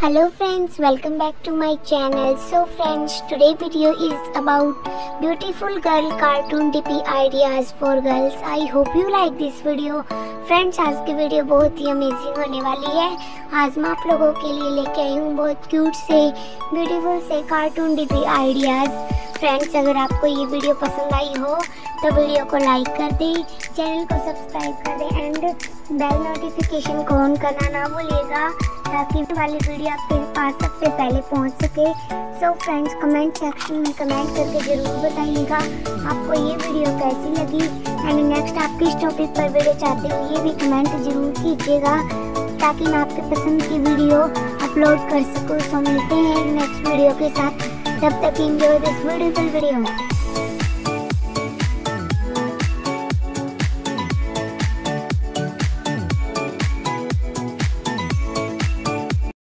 Hello friends, welcome back to my channel. So friends, today video is about beautiful girl cartoon DP ideas for girls. I hope you like this video. Friends, आज की video बहुत ही amazing होने वाली है। आज मैं आप लोगों के लिए लेके आई हूँ बहुत क्यूट से ब्यूटीफुल से कार्टून डीपी आइडियाज़। फ्रेंड्स, अगर आपको ये वीडियो पसंद आई हो तो वीडियो को लाइक कर दें, चैनल को सब्सक्राइब कर दें एंड बेल नोटिफिकेशन को ऑन करना ना भूलिएगा ताकि वाली वीडियो आपके पास सबसे पहले पहुंच सके। सो फ्रेंड्स, कमेंट सेक्शन में कमेंट करके ज़रूर बताइएगा आपको ये वीडियो कैसी लगी एंड नेक्स्ट आप किस टॉपिक पर वीडियो चाहते हो ये भी कमेंट ज़रूर कीजिएगा ताकि मैं आपके पसंद की वीडियो अपलोड कर सकूँ। सो मिलते हैं नेक्स्ट वीडियो के साथ, तब तक एंजॉय दिस ब्यूटीफुल वीडियो।